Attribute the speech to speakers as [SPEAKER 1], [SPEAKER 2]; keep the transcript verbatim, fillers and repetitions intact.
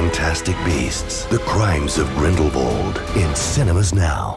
[SPEAKER 1] Fantastic Beasts: The Crimes of Grindelwald in cinemas now.